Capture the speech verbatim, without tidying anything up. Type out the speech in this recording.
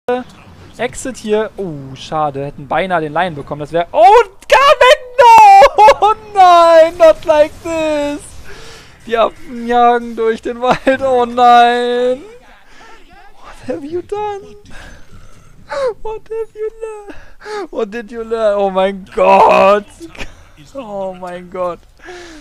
Exit hier. Oh, schade. Hätten beinahe den Lion bekommen. Das wäre... Oh, Carmen, no! Oh nein, not like this. Die Affen jagen durch den Wald. Oh nein. What have you done? What have you learned? What did you learn? Oh mein Gott. Oh mein Gott.